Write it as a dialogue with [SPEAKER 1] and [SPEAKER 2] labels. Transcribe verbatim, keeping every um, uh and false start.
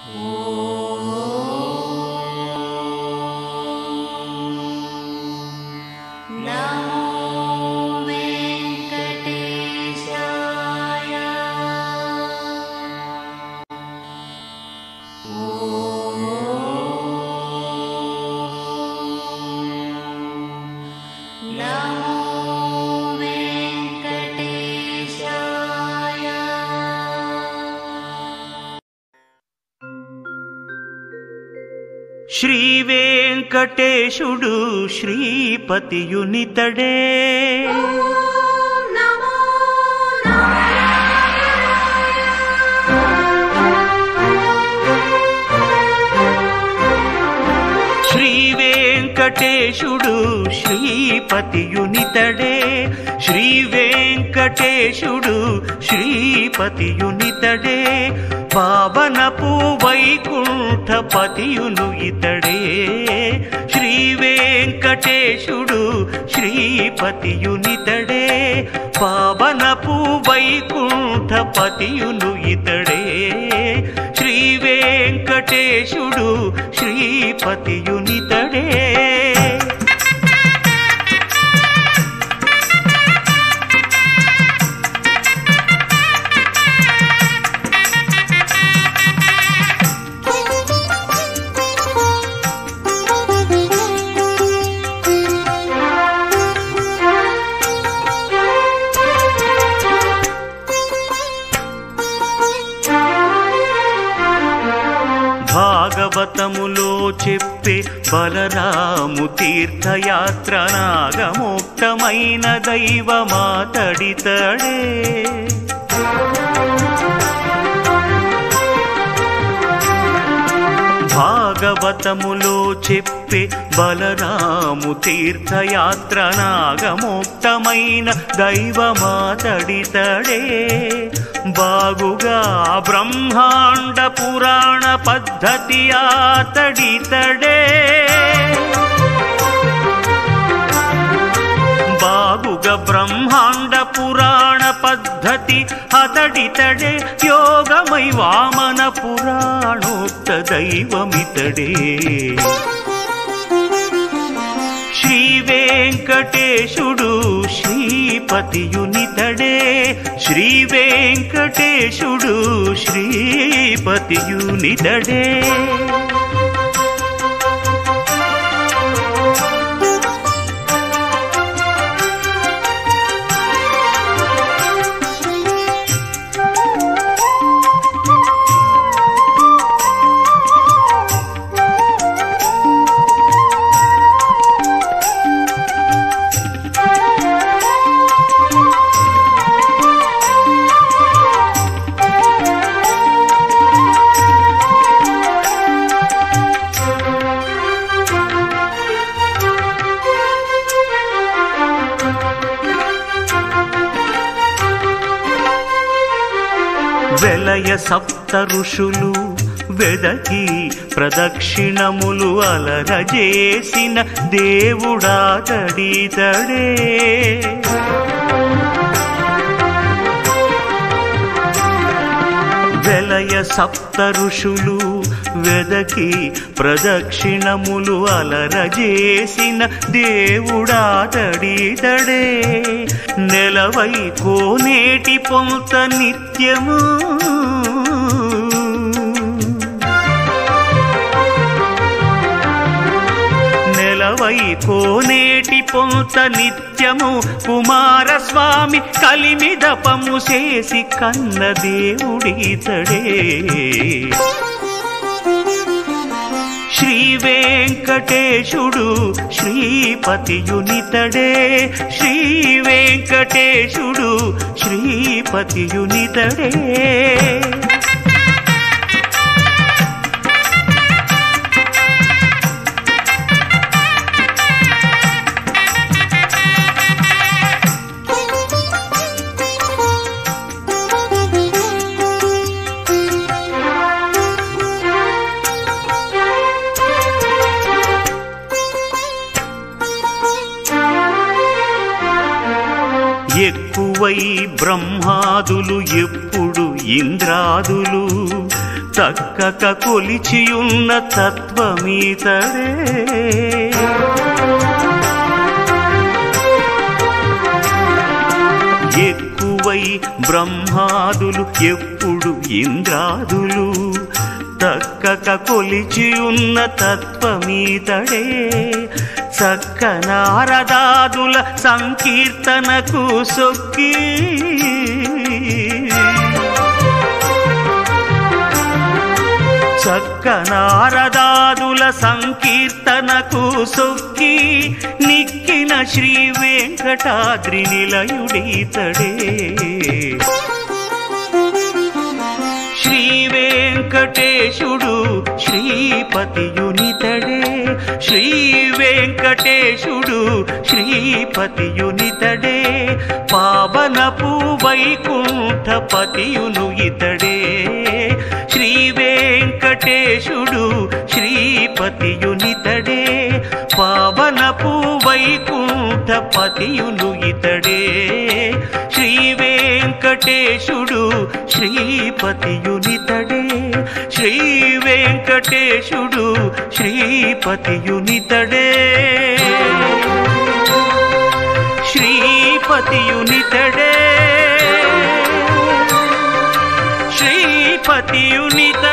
[SPEAKER 1] శ్రీ వెంకటేశుడు శ్రీపతియునితడే శ్రీ వెంకటేశుడు శ్రీపతియునితడే శ్రీ వెంకటేశుడు శ్రీపతియునితడే పావనపు వైకుంఠపతియును ఇతడే శ్రీ వెంకటేశుడు శ్రీపతియునితడే పావనపు వైకుంఠపతియును ఇతడే శ్రీ వెంకటేశుడు శ్రీపతియునితడే భాగవతములో చెప్పే బలరాము తీర్థయాత్ర నాగమోక్తమైన దైవమాతడితడే భాగవతములో చెప్పే బలరాము తీర్థయాత్ర నాగమోక్తమైన దైవమాతడితడే బాగుగా బ్రహ్మాండ పురాణ పద్ధతి ఆతడితడే బాగుగా బ్రహ్మాండ పురాణ పద్ధతి అతడితడే యోగమై వామన పురాణోక్త దైవమితడే శ్రీ వెంకటేశుడు శ్రీపతియునితడే శ్రీ వెంకటేశుడు శ్రీపతియునితడే వెలయ సప్త ఋషులు వెదకి ప్రదక్షిణములు అలరజేసిన దేవుడాతడితడే వెలయ సప్త ఋషులు వెదకి ప్రదక్షిణములు అలరజేసిన దేవుడాతడితడే నెలవై కోనేటి పొంత నిత్యము నెలవై కోనేటి పొంత నిత్యము కుమారస్వామి కలిమిదపము చేసి కన్న దేవుడితడే శ్రీ వెంకటేశుడు శ్రీపతియునితడే శ్రీ వెంకటేశుడు శ్రీపతియునితడే ఎక్కువై బ్రహ్మాదులు ఎప్పుడు ఇంద్రాదులు చక్కక కొలిచియున్న తత్వమీతడే ఎక్కువై బ్రహ్మాదులు ఎప్పుడు ఇంద్రాదులు చక్కక కొలిచియున్న తత్వమీతడే చక్క నారదాదుల సంకీర్తనకు సొక్కి చక్క నారదాదుల సంకీర్తనకు సొక్కి నిక్కిన శ్రీ వెంకటాద్రి నిలయుడీతడే శ్రీ వెంకటేశుడు శ్రీపతియునితడే శ్రీ వెంకటేశుడు శ్రీపతియునితడే పావనపు వైకుంఠపతియును ఇతడే శ్రీ వెంకటేశుడు శ్రీపతియునితడే పావనపు వైకుంఠపతియును ఇతడే శ్రీ వెంకటేశుడు శ్రీపతియునితడే శ్రీ వెంకటేశుడు శ్రీపతియునితడే శ్రీపతియునితడే శ్రీపతియునితడే